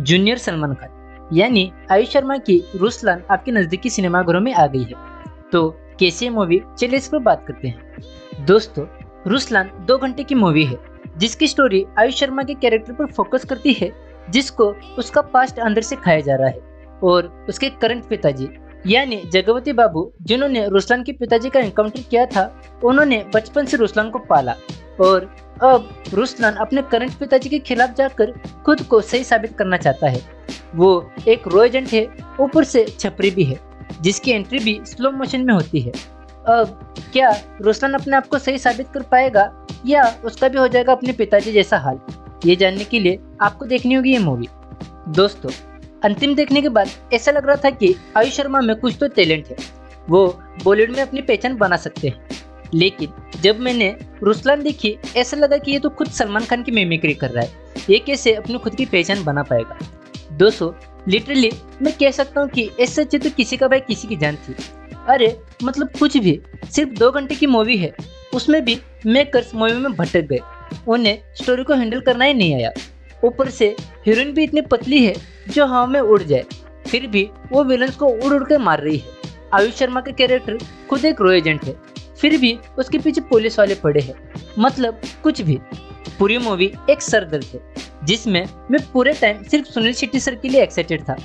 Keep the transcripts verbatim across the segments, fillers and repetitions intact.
Junior Salman Khan यानी आयुष शर्मा की Ruslan आपके नज़दीकी सिनेमाघरों में आ गई है। तो कैसी है मूवी, चलिए इस पर बात करते हैं। दोस्तों, रुस्लान दो घंटे की मूवी है जिसकी स्टोरी आयुष शर्मा के कैरेक्टर पर फोकस करती है, जिसको उसका पास्ट अंदर से खाया जा रहा है और उसके करंट पिताजी यानी जगवती बाबू, जिन्होंने रुस्लान के पिताजी का एनकाउंटर किया था, उन्होंने बचपन से रुस्लान को पाला और अब रुस्लान अपने करंट पिताजी के खिलाफ जाकर खुद को सही साबित करना चाहता है। वो एक रो एजेंट है, ऊपर से छपरी भी है, जिसकी एंट्री भी स्लो मोशन में होती है। अब क्या रुस्लान अपने आप को सही साबित कर पाएगा या उसका भी हो जाएगा अपने पिताजी जैसा हाल? ये जानने के लिए आपको देखनी होगी ये मूवी। दोस्तों, अंतिम देखने के बाद ऐसा लग रहा था कि आयुष शर्मा में कुछ तो टैलेंट है, वो बॉलीवुड में अपनी पहचान बना सकते हैं। लेकिन जब मैंने रुस्लान देखी, ऐसा लगा कि ये तो खुद सलमान खान की मिमिक्री कर रहा है, ये कैसे अपनी खुद की पहचान बना पाएगा। दोस्तों, लिटरली मैं कह सकता हूँ कि ऐसे अच्छे तो किसी का भाई किसी की जान थी। अरे मतलब कुछ भी, सिर्फ दो घंटे की मूवी है, उसमें भी मेकर्स मूवी में भटक गए, उन्हें स्टोरी को हैंडल करना ही नहीं आया। ऊपर से हीरोइन भी इतनी पतली है जो हवा में उड़ जाए, फिर भी वो विलन्स को उड़ उड़ कर मार रही है। आयुष शर्मा का कैरेक्टर खुद एक रो एजेंट है, फिर भी उसके पीछे पुलिस वाले पड़े हैं। मतलब कुछ भी। पूरी मूवी एक सरदर्द है जिसमें मैं पूरे टाइम सिर्फ सुनील शेट्टी सर के लिए एक्साइटेड था,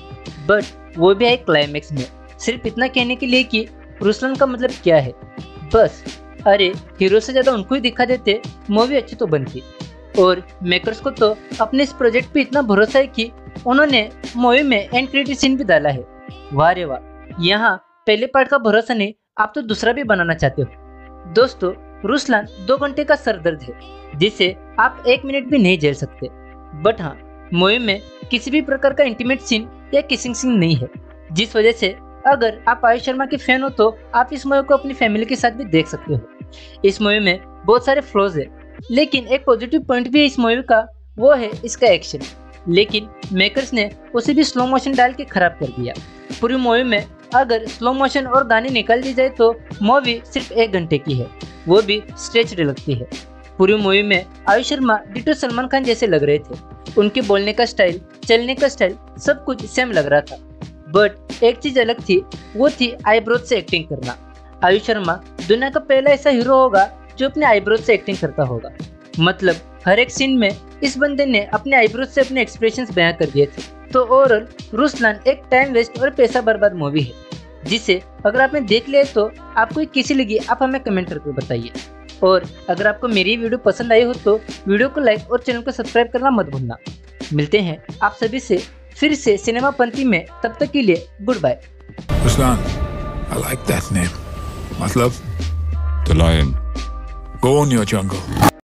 बट वो भी आए क्लाइमेक्स में सिर्फ इतना कहने के लिए कि रुस्लान का मतलब क्या है। बस अरे हीरो से ज्यादा उनको ही दिखा देते, मूवी अच्छी तो बनती। और मेकर्स को तो अपने इस प्रोजेक्ट पे इतना भरोसा है कि उन्होंने मूवी में एंड क्रेडिट सीन भी डाला है। वाह रे वाह, यहाँ पहले पार्ट का भरोसा नहीं, आप तो दूसरा भी बनाना चाहते हो। दोस्तों, रुस्लान दो घंटे का सरदर्द है जिसे आप एक मिनट भी नहीं झेल सकते। बट हाँ, मूवी में किसी भी प्रकार का इंटीमेट सीन या किसिंग सीन नहीं है, जिस वजह से अगर आप आयुष शर्मा के फैन हो तो आप इस मूवी को अपनी फैमिली के साथ भी देख सकते हो। इस मूवी में बहुत सारे फ्लॉज है, लेकिन एक पॉजिटिव पॉइंट भी है इस मूवी का, वो है इसका एक्शन। लेकिन मेकर्स ने उसे भी स्लो मोशन डाल के खराब कर दिया। पूरी मूवी में अगर स्लो मोशन और गाने निकाल दी जाए तो मूवी सिर्फ एक घंटे की है, वो भी स्ट्रेच्ड लगती है। पूरी मूवी में आयुष शर्मा डिटो सलमान खान जैसे लग रहे थे, उनके बोलने का स्टाइल, चलने का स्टाइल, सब कुछ सेम लग रहा था। बट एक चीज अलग थी, वो थी आईब्रोज से एक्टिंग करना। आयुष शर्मा दुनिया का पहला ऐसा हीरो होगा जो अपने आईब्रोज से एक्टिंग करता होगा। मतलब हर एक सीन में इस बंदे ने अपने आईब्रोज से अपने एक्सप्रेशंस बयां कर दिए थे। तो ओवरऑल रुस्लान एक टाइम वेस्ट और पैसा बर्बाद मूवी है, जिसे अगर आपने देख लिया तो आपको कैसी लगी आप हमें कमेंट करके बताइए। और अगर आपको मेरी वीडियो पसंद आई हो तो वीडियो को लाइक और चैनल को सब्सक्राइब करना मत भूलना। मिलते हैं आप सभी से फिर से सिनेमा पंथी में, तब तक के लिए good bye. Ruslaan, I like that name. मतलब The Lion. Go on your jungle.